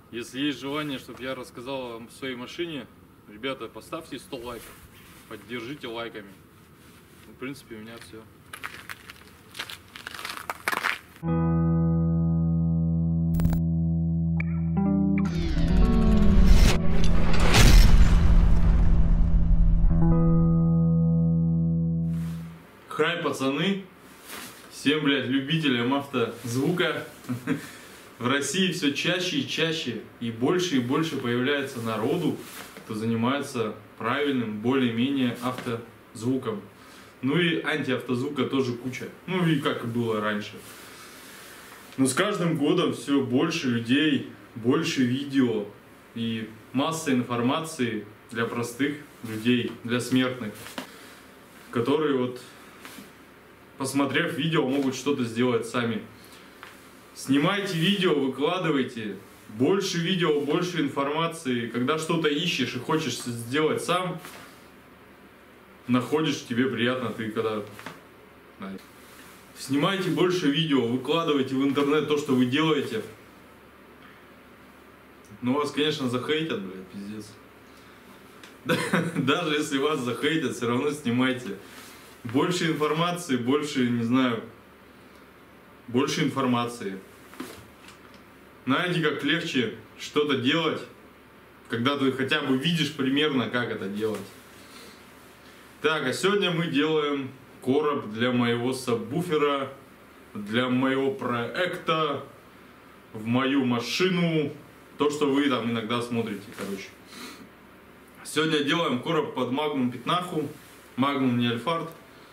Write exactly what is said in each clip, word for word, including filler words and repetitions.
Если есть желание, чтобы я рассказал о своей машине, ребята, поставьте сто лайков, поддержите лайками. В принципе, у меня все. Хай, пацаны! Всем, блядь, любителям автозвука. В России все чаще и чаще и больше и больше появляется народу, кто занимается правильным, более-менее автозвуком. Ну и антиавтозвука тоже куча. Ну и как и было раньше. Но с каждым годом все больше людей, больше видео и масса информации для простых людей, для смертных, которые вот, посмотрев видео, могут что-то сделать сами. Снимайте видео, выкладывайте. Больше видео, больше информации. Когда что-то ищешь и хочешь сделать сам, находишь, тебе приятно, ты когда... Снимайте больше видео, выкладывайте в интернет то, что вы делаете. Ну, вас, конечно, захейтят, блядь, пиздец. Даже если вас захейтят, все равно снимайте. Больше информации, больше, не знаю, больше информации. Знаете, как легче что-то делать, когда ты хотя бы видишь примерно, как это делать. Так, а сегодня мы делаем короб для моего сабвуфера, для моего проекта, в мою машину. То, что вы там иногда смотрите, короче. Сегодня делаем короб под Magnum пятнаху, Magnum не Альфард.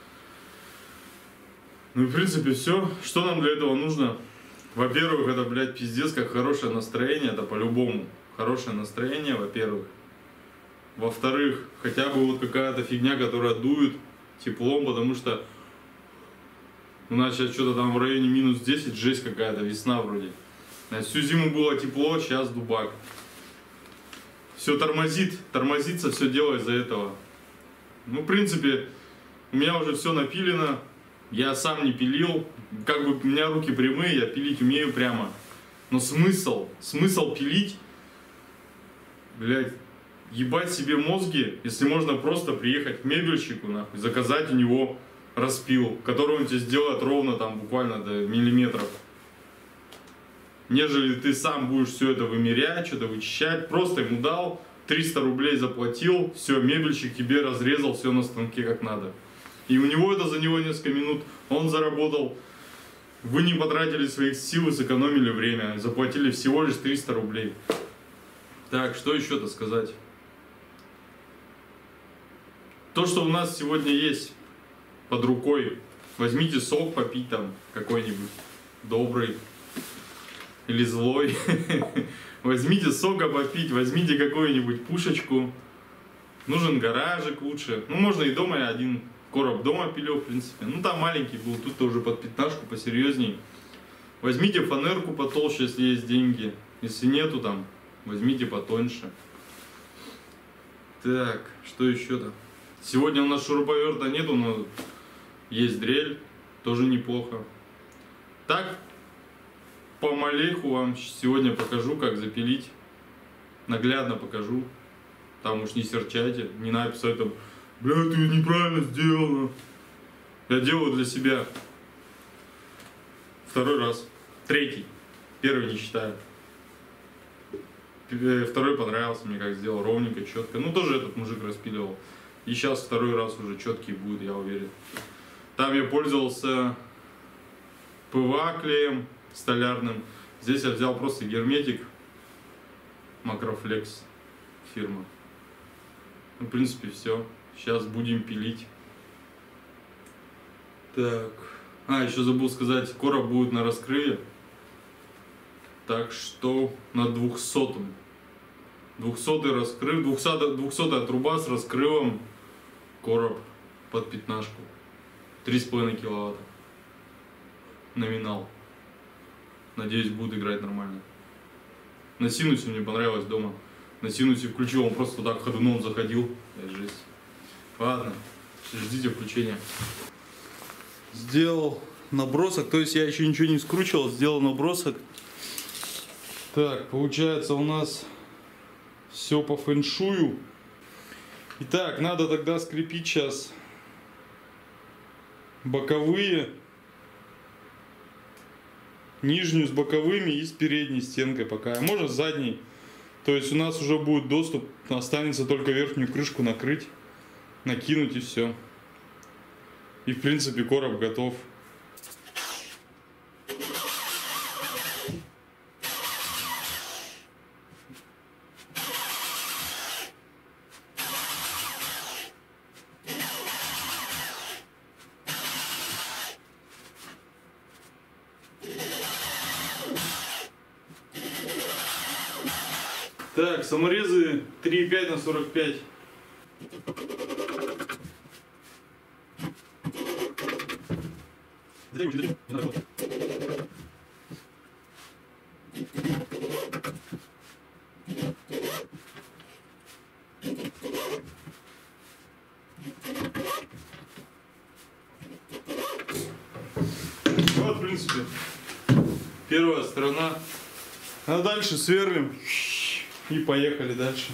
Ну и в принципе все. Что нам для этого нужно? Во-первых, это, блядь, пиздец, как хорошее настроение, это по-любому. Хорошее настроение, во-первых. Во-вторых, хотя бы вот какая-то фигня, которая дует теплом, потому что у нас сейчас что-то там в районе минус десять, жесть какая-то, весна вроде. Всю зиму было тепло, сейчас дубак. Все тормозит, тормозится, все дело из-за этого. Ну, в принципе, у меня уже все напилено. Я сам не пилил, как бы у меня руки прямые, я пилить умею прямо. Но смысл, смысл пилить, блядь, ебать себе мозги, если можно просто приехать к мебельщику, нахуй, заказать у него распил, который он тебе сделает ровно там буквально до миллиметров. Нежели ты сам будешь все это вымерять, что-то вычищать, просто ему дал, триста рублей заплатил, все, мебельщик тебе разрезал все на станке как надо. И у него это за него несколько минут, он заработал, вы не потратили своих сил и сэкономили время, заплатили всего лишь триста рублей. Так, что еще-то сказать? То, что у нас сегодня есть под рукой, возьмите сок попить там какой-нибудь, добрый или злой. Возьмите сока попить, возьмите какую-нибудь пушечку. Нужен гаражик лучше, ну можно и дома, один короб дома пилю, в принципе. Ну там маленький был, тут-то уже под пятнашку посерьезней. Возьмите фанерку потолще, если есть деньги. Если нету, там, возьмите потоньше. Так, что еще-то? Сегодня у нас шуруповерта нету, но есть дрель, тоже неплохо. Так, помалейку вам сегодня покажу, как запилить. Наглядно покажу. Там уж не серчайте, не надо писать там: бля, ты неправильно сделала. Я делаю для себя. Второй раз. Третий. Первый не считаю. Второй понравился мне, как сделал. Ровненько, четко. Ну, тоже этот мужик распиливал. И сейчас второй раз уже четкий будет, я уверен. Там я пользовался ПВА клеем столярным. Здесь я взял просто герметик. Макрофлекс фирма. Ну, в принципе, все. Сейчас будем пилить. Так. А, еще забыл сказать, короб будет на раскрыве. Так что на двухсотом. двухсотый раскрыв, двухсотая труба с раскрывом, короб под пятнашку. три с половиной киловатта. Номинал. Надеюсь, будет играть нормально. На синусе мне понравилось дома. На синусе включил, он просто так ходуном заходил. Это жесть. Ладно, ждите включения. Сделал набросок, то есть я еще ничего не скручивал, сделал набросок. Так, получается у нас все по фэншую. Итак, надо тогда скрепить сейчас боковые, нижнюю с боковыми и с передней стенкой пока, можно с задней. То есть у нас уже будет доступ, останется только верхнюю крышку накрыть, накинуть и все. И в принципе короб готов. Так, саморезы три и пять на сорок пять. Вот, в принципе, первая сторона. А дальше сверлим. И поехали дальше.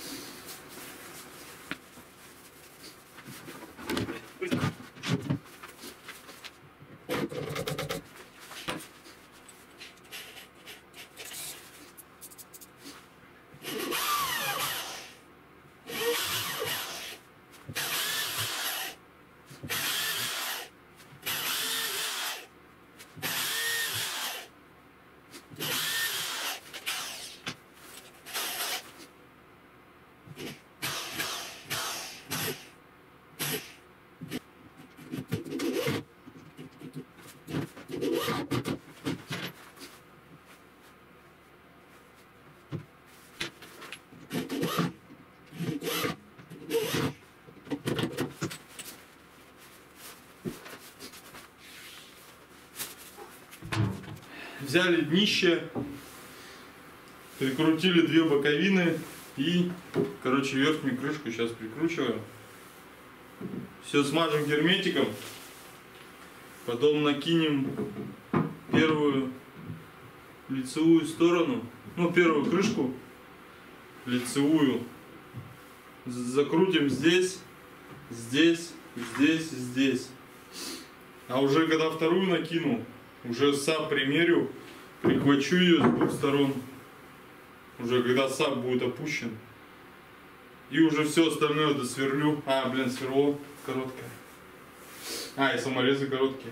Взяли днище, прикрутили две боковины и, короче, верхнюю крышку сейчас прикручиваем. Все смажем герметиком, потом накинем первую лицевую сторону, ну первую крышку лицевую, закрутим здесь, здесь, здесь, здесь. А уже когда вторую накину, уже сап примерю, прихвачу ее с двух сторон, уже когда сап будет опущен. И уже все остальное досверлю. А, блин, сверло короткое. А, и саморезы короткие.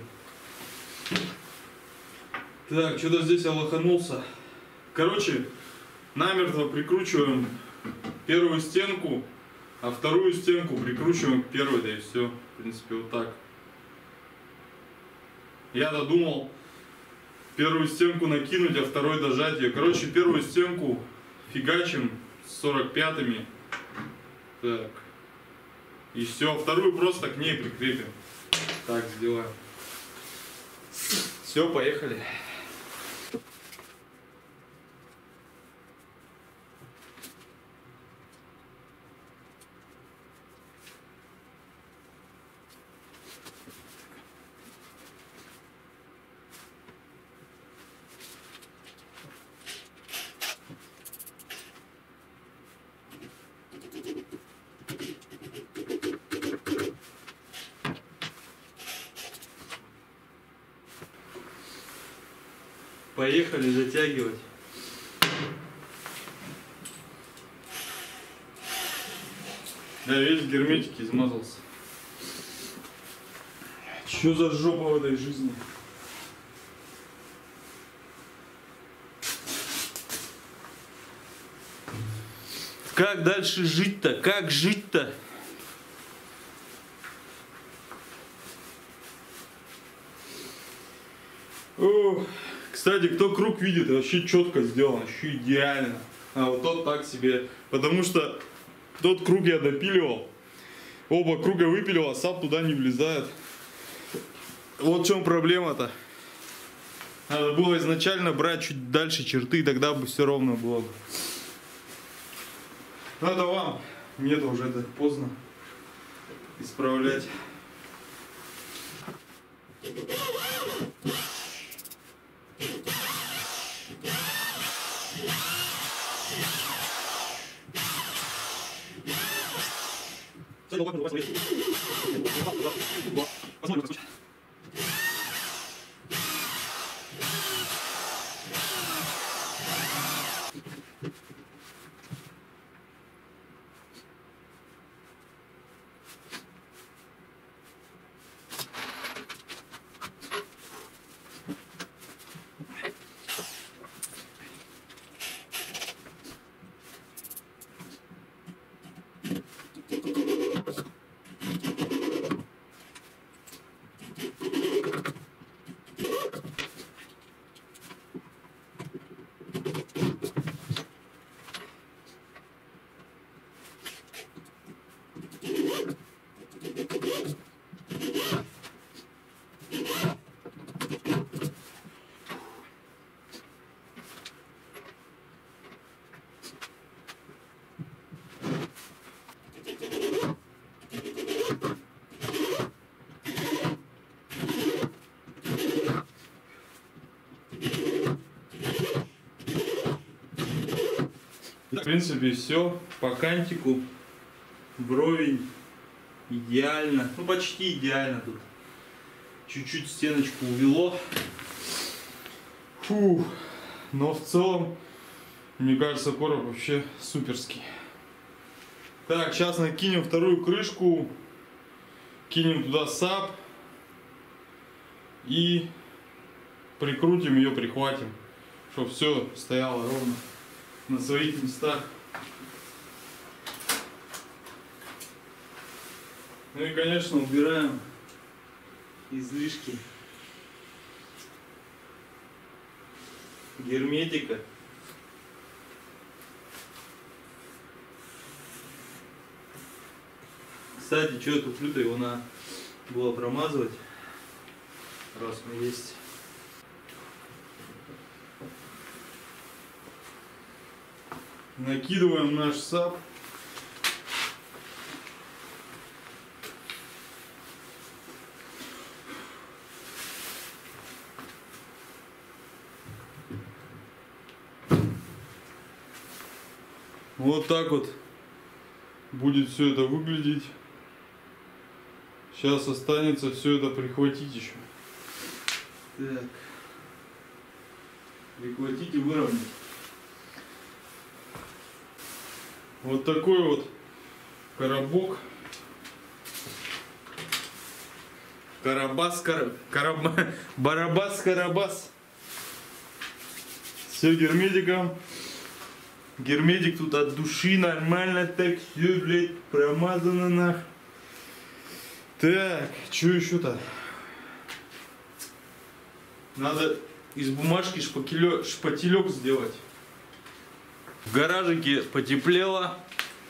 Так, что-то здесь я лоханулся. Короче, намертво прикручиваем первую стенку, а вторую стенку прикручиваем к первой, да и все. В принципе, вот так. Я-то думал первую стенку накинуть, а второй дожать ее. Короче, первую стенку фигачим с сорок пятыми. Так. И все. Вторую просто к ней прикрепим. Так сделаем. Все, поехали. Поехали затягивать. Да, весь в герметике измазался. Что за жопа в этой жизни? Как дальше жить-то? Как жить-то? О, кстати, кто круг видит, вообще четко сделано, вообще идеально. А вот тот так себе. Потому что тот круг я допиливал. Оба круга выпилил, а сап туда не влезает. Вот в чем проблема-то. Надо было изначально брать чуть дальше черты, тогда бы все ровно было. Надо вам. Мне-то уже это поздно исправлять. Посмотрим. В принципе, все по кантику. Бровень идеально. Ну, почти идеально тут. Чуть-чуть стеночку увело. Фух. Но в целом, мне кажется, короб вообще суперский. Так, сейчас накинем вторую крышку. Кинем туда сап. И прикрутим ее, прихватим. Чтобы все стояло ровно на своих местах. Ну и, конечно, убираем излишки герметика. Кстати, что я туплю-то, его надо было промазывать, раз он есть. Накидываем наш сап. Вот так вот будет все это выглядеть. Сейчас останется все это прихватить еще. Так. Прихватить и выровнять. Вот такой вот коробок. Карабас, кар... Караба... Барабас, карабас. Все герметиком. Герметик тут от души нормально так все, блядь, промазано нах. Так, что еще-то? Надо из бумажки шпакелё... шпателек сделать. В гаражике потеплело.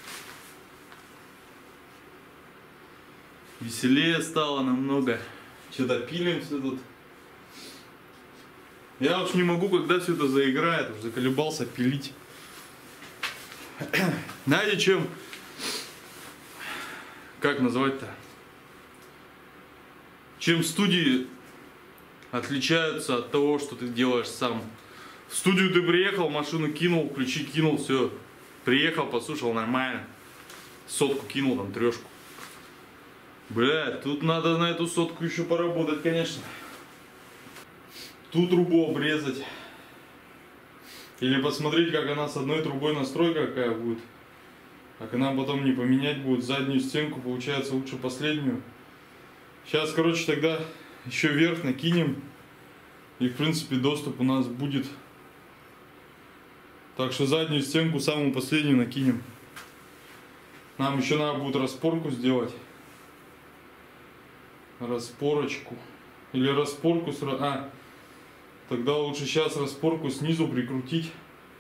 Веселее стало намного. Что-то пилим все тут. Я уж не могу, когда все это заиграет, уже заколебался пилить. Знаете, чем, как назвать-то, чем студии отличаются от того, что ты делаешь сам. В студию ты приехал, машину кинул, ключи кинул, все, приехал, послушал, нормально, сотку кинул, там, трешку. Бля, тут надо на эту сотку еще поработать, конечно. Ту трубу обрезать. Или посмотреть, как она с одной трубой, настройка какая будет. Как она потом не поменять будет заднюю стенку, получается лучше последнюю. Сейчас, короче, тогда еще вверх накинем. И, в принципе, доступ у нас будет. Так что заднюю стенку самую последнюю накинем. Нам еще надо будет распорку сделать. Распорочку. Или распорку сразу. А, тогда лучше сейчас распорку снизу прикрутить.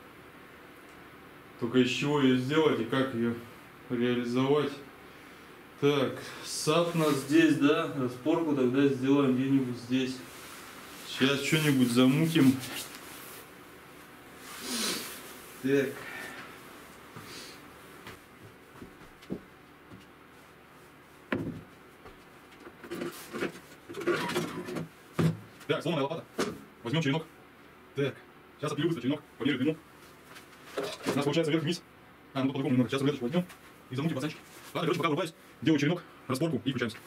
Только из чего ее сделать и как ее реализовать. Так, сап у нас здесь, да? Распорку тогда сделаем где-нибудь здесь. Сейчас что-нибудь замутим. Так. Так, сломанная лопата. Возьмем черенок. Так, сейчас отпилю быстро черенок, померяю длину. У нас получается вверх-вниз. А, ну тут по-другому немного. Сейчас рулеточку возьмем. и замутим пацанчики. Ладно, короче, пока врубаюсь, делаю черенок, разборку и включаемся.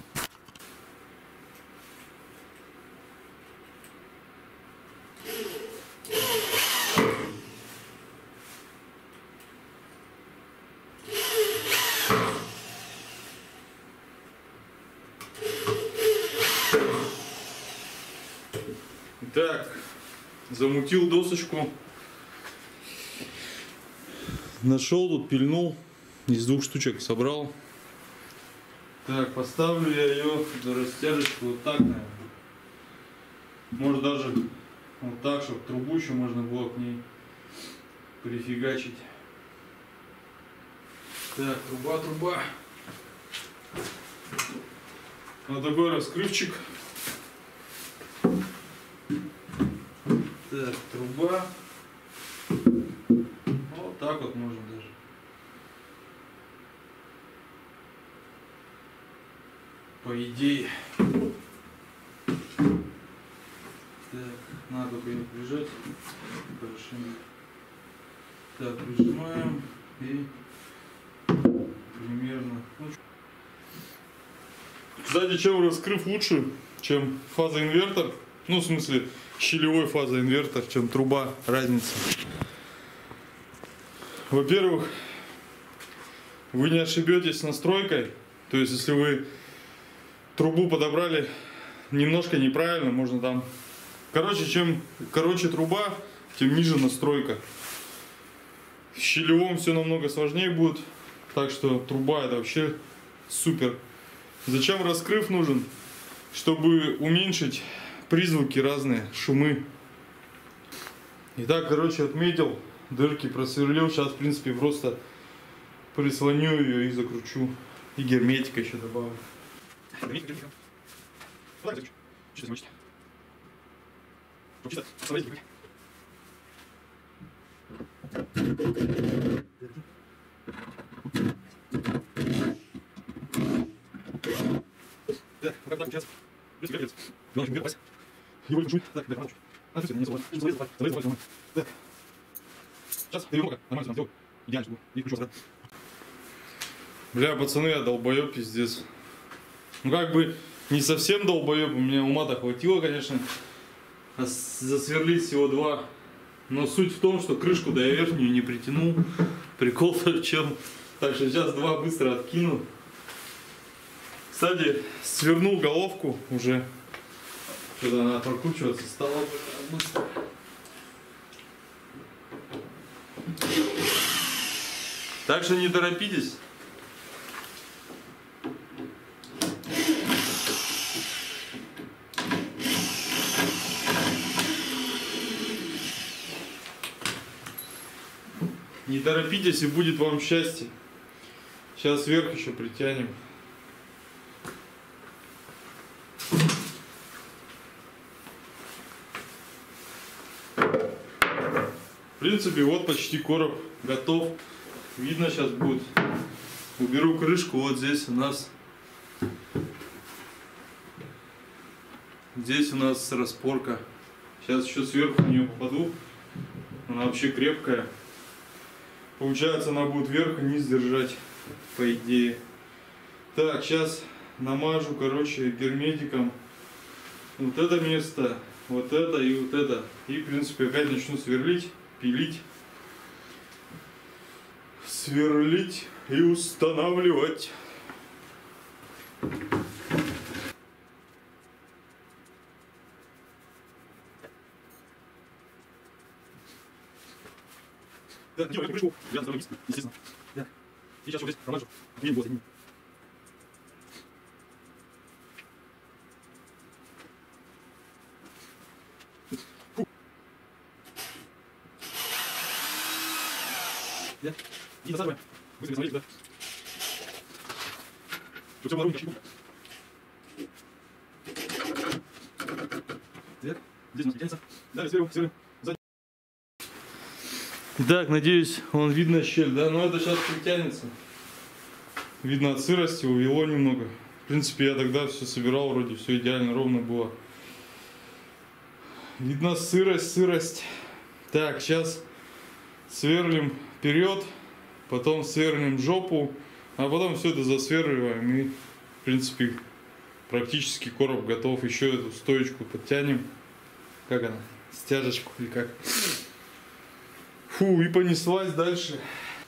Так, замутил досочку. Нашел тут, пильнул. Из двух штучек собрал. Так, поставлю я ее за растяжечку вот так, наверное. Может даже вот так, чтобы трубу еще можно было к ней прифигачить. Так, труба, труба. Вот такой раскрывчик. Так, труба. Вот так вот можно даже. По идее. Так, надо только ее прижать. Хорошо. Так, прижимаем и примерно. Кстати, чем раскрыв лучше, чем фазоинвертор, ну в смысле щелевой фазоинвертор, чем труба, разница. Во-первых, вы не ошибетесь с настройкой, то есть если вы трубу подобрали немножко неправильно, можно там, короче, чем короче труба, тем ниже настройка. В щелевом все намного сложнее будет, так что труба это вообще супер. Зачем раскрыв нужен? Чтобы уменьшить призвуки разные, шумы. Итак, короче, отметил, дырки просверлил. Сейчас, в принципе, просто прислоню ее и закручу. И герметика еще добавлю. Герметика, герметика. Ну, так, чисто смочить. Чтобы чисто оставить. Да, пока так, сейчас. Плюс герметик. Главное, чтобы попасть. Его не так, да, хорошо. А, все, не забывай. Не забывай, забывай, забывай, забывай. Так. Сейчас перемога, нормально сделаю. Идеально, чтобы и включу сюда. Бля, пацаны, я долбоеб, пиздец. Ну как бы не совсем долбоеб, у меня ума-то хватило, конечно. А засверлить всего два. Но суть в том, что крышку до верхнюю не притянул. Прикол-то в чем. Так что сейчас два быстро откину. Кстати, свернул головку уже. Что-то надо прокручиваться стало быстро. Так что не торопитесь. Не торопитесь, и будет вам счастье. Сейчас вверх еще притянем. В принципе, вот почти короб готов. Видно сейчас будет. Уберу крышку. Вот здесь у нас. Здесь у нас распорка. Сейчас еще сверху в нее попаду. Она вообще крепкая. Получается, она будет вверх и низ держать, по идее. Так, сейчас намажу, короче, герметиком вот это место, вот это и вот это. И, в принципе, опять начну сверлить, пилить, сверлить и устанавливать. Да, делаю эту крышку, я сделаю миску, естественно. Да. И сейчас вот здесь промажу, не было соединить. Фу. Да. И насаживаем. Быстро смотрите туда. Чтобы все было ровненько. Так. Здесь у нас тянется. Далее сверху, сверху. Итак, надеюсь, вон видно щель, да? Но это сейчас притянется. Видно, от сырости увело немного. В принципе, я тогда все собирал, вроде все идеально ровно было. Видно сырость, сырость. Так, сейчас сверлим вперед потом свернем жопу, а потом все это засверливаем и, в принципе, практически короб готов. Еще эту стоечку подтянем. Как она? Стяжечку или как? Фу, и понеслась дальше.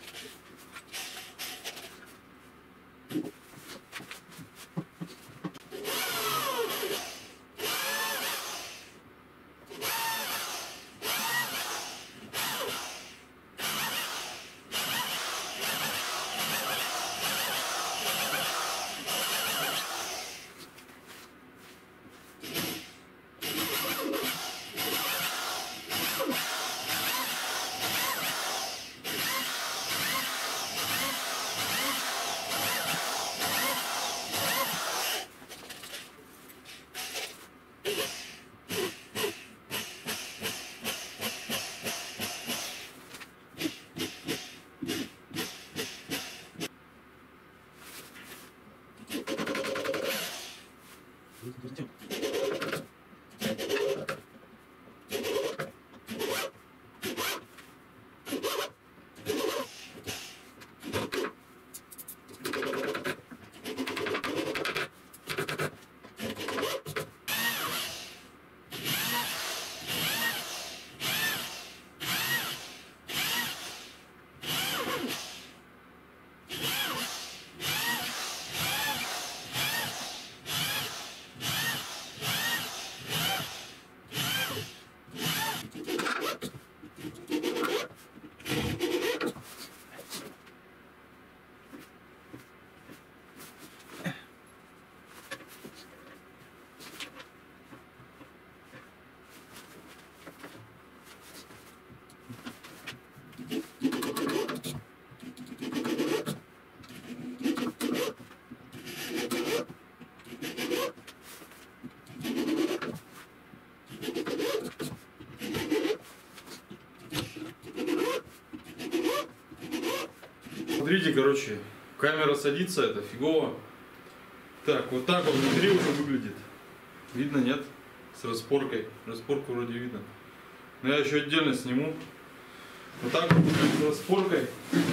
Смотрите, короче, камера садится, это фигово. Так, вот так вот внутри уже выглядит. Видно, нет? С распоркой. Распорку вроде видно. Но я еще отдельно сниму. Вот так вот выглядит с распоркой.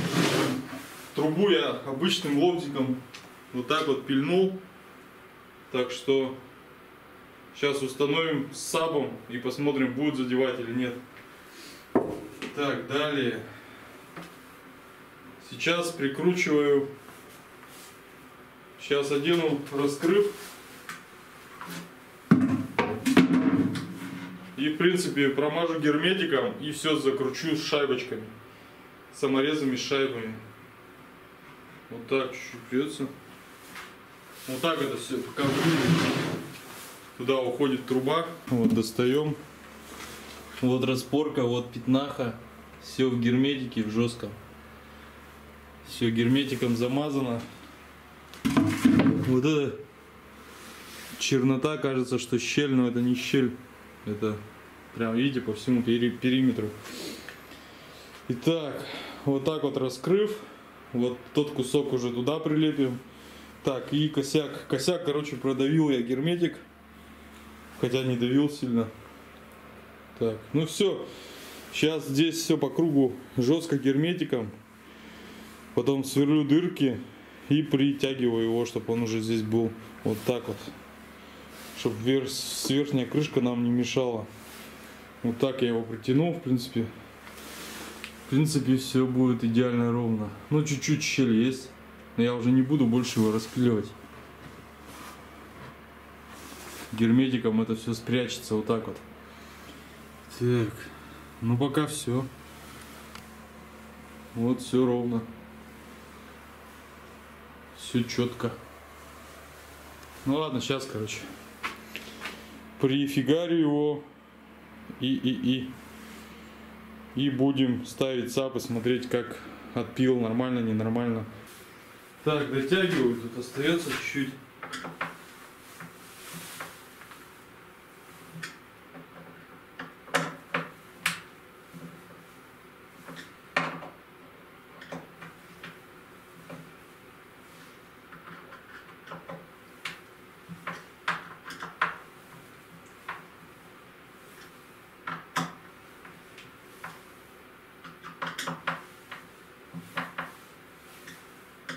Трубу я обычным лобзиком вот так вот пильнул. Так что сейчас установим с сабом и посмотрим, будет задевать или нет. Так, далее. Сейчас прикручиваю. Сейчас одену раскрыв. И в принципе промажу герметиком и все закручу с шайбочками. Саморезами с шайбами. Вот так чуть-чуть придется. Вот так это все пока выглядит. Туда уходит труба. Вот достаем. Вот распорка, вот пятнаха. Все в герметике, в жестком. Все герметиком замазано. Вот это чернота, кажется, что щель, но это не щель. Это прям, видите, по всему пери периметру. Итак, вот так вот раскрыв. Вот тот кусок уже туда прилепим. Так, и косяк. Косяк, короче, продавил я герметик. Хотя не давил сильно. Так, ну все. Сейчас здесь все по кругу жестко герметиком. Потом сверлю дырки и притягиваю его, чтобы он уже здесь был вот так вот. Чтобы вверх, верхняя крышка нам не мешала. Вот так я его притянул, в принципе. В принципе, все будет идеально ровно. Ну, чуть-чуть щель есть. Но я уже не буду больше его распиливать. Герметиком это все спрячется вот так вот. Так, ну пока все. Вот все ровно. Все четко. Ну ладно, сейчас, короче, прифигарю его и и и и будем ставить сап и смотреть, как отпил, нормально, ненормально. Так, дотягиваю, тут остается чуть-чуть.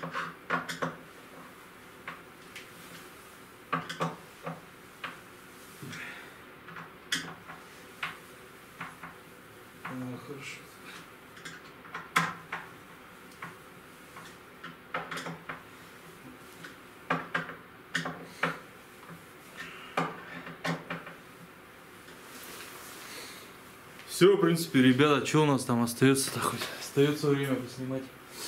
А, хорошо. Все, в принципе, ребята, что у нас там остается-то хоть? Остается время поснимать.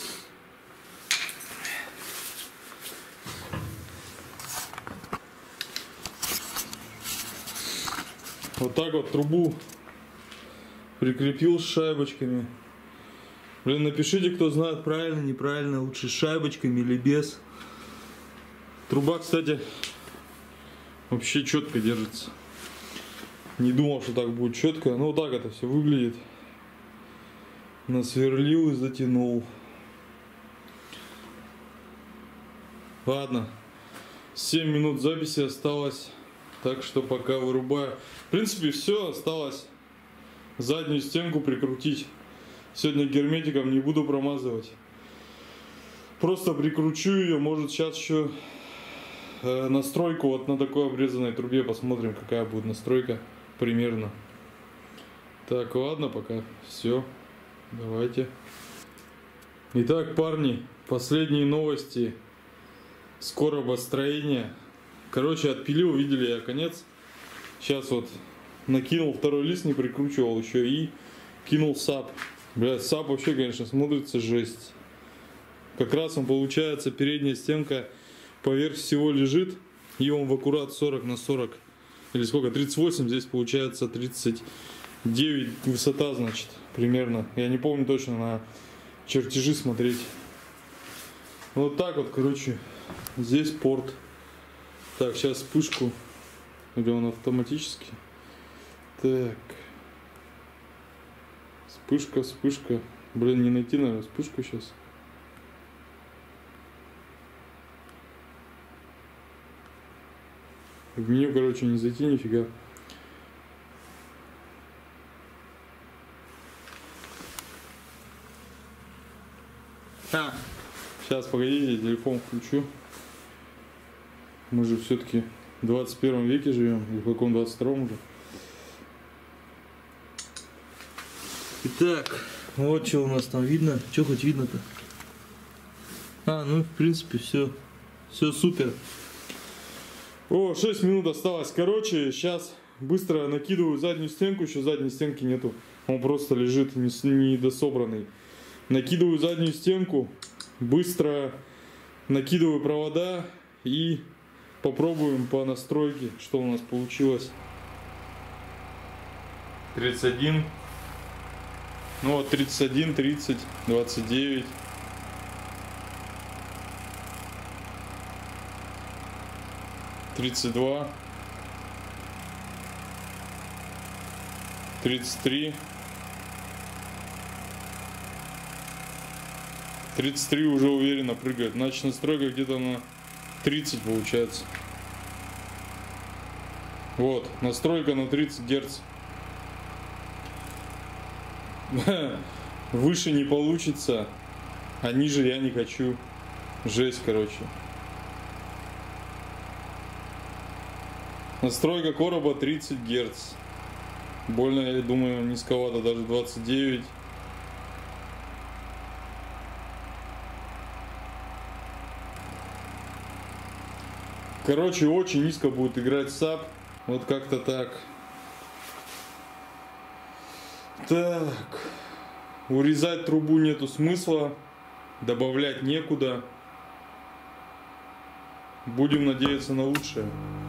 Вот так вот трубу прикрепил с шайбочками. Блин, напишите, кто знает, правильно, неправильно, лучше с шайбочками или без. Труба, кстати, вообще четко держится. Не думал, что так будет четко. Но вот так это все выглядит. Насверлил и затянул. Ладно. семь минут записи осталось. Так что пока вырубаю. В принципе, все. Осталось заднюю стенку прикрутить. Сегодня герметиком не буду промазывать. Просто прикручу ее. Может, сейчас еще э, настройку вот на такой обрезанной трубе. Посмотрим, какая будет настройка примерно. Так, ладно, пока. Все. Давайте. Итак, парни, последние новости с коробостроения. Короче, отпилил, видели я конец. Сейчас вот накинул второй лист, не прикручивал еще, и кинул сап. Бля, сап вообще, конечно, смотрится жесть. Как раз он, получается, передняя стенка поверх всего лежит, и он в аккурат сорок на сорок. Или сколько? тридцать восемь, здесь получается тридцать девять высота, значит, примерно. Я не помню точно, на чертежи смотреть. Вот так вот, короче, здесь порт. Так, сейчас вспышку. Или он автоматически? Так. Вспышка, вспышка. Блин, не найти, наверное, вспышку сейчас. В меню, короче, не зайти нифига. А, сейчас, погодите, телефон включу. Мы же все-таки в двадцать первом веке живем, или в каком двадцать втором уже. Итак, вот что у нас там видно. Что хоть видно-то? А, ну, в принципе, все. Все супер. О, шесть минут осталось. Короче, сейчас быстро накидываю заднюю стенку. Еще задней стенки нету. Он просто лежит недособранный. Накидываю заднюю стенку. Быстро накидываю провода. И попробуем по настройке, что у нас получилось. тридцать один. Ну вот тридцать один, тридцать, двадцать девять. тридцать два, тридцать три, тридцать три уже уверенно прыгает. Значит, настройка где-то на тридцать получается. Вот, настройка на тридцать герц. Выше не получится, а ниже я не хочу. Жесть, короче. Настройка короба тридцать герц. Больно, я думаю, низковато, даже двадцать девять. Короче, очень низко будет играть сап. Вот как-то так. Так. Урезать трубу нету смысла. Добавлять некуда. Будем надеяться на лучшее.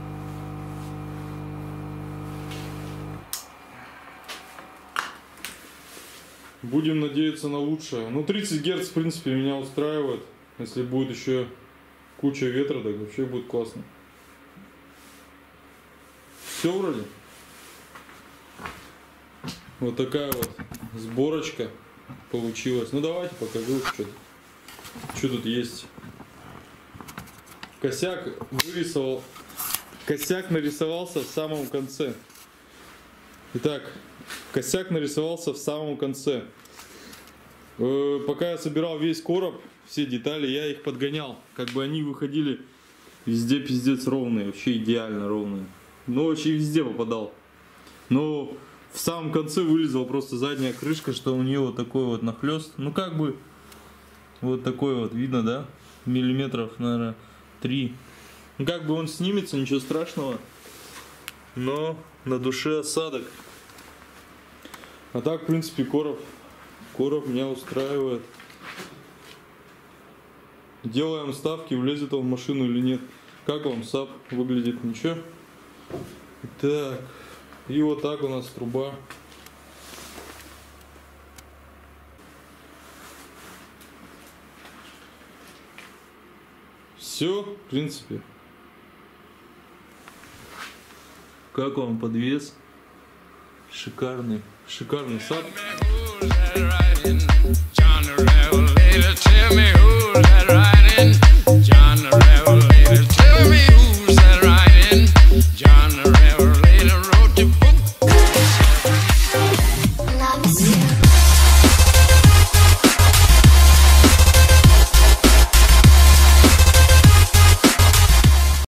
Будем надеяться на лучшее. Ну, тридцать герц, в принципе, меня устраивает. Если будет еще куча ветра, так вообще будет классно. Все вроде. Вот такая вот сборочка получилась. Ну, давайте покажу, что, что тут есть. Косяк вырисовал. Косяк нарисовался в самом конце. Итак, косяк нарисовался в самом конце. Э, пока я собирал весь короб, все детали, я их подгонял. Как бы они выходили везде пиздец ровные, вообще идеально ровные. Ну, вообще везде попадал. Но в самом конце вылезла просто задняя крышка, что у нее вот такой вот нахлест. Ну, как бы вот такой вот, видно, да? Миллиметров, наверное, три. Ну, как бы он снимется, ничего страшного. Но на душе осадок. А так, в принципе, короб, короб меня устраивает. Делаем ставки, влезет он в машину или нет. Как вам САП выглядит? Ничего? Так. И вот так у нас труба. Все, в принципе. Как вам подвес? Шикарный, шикарный САП.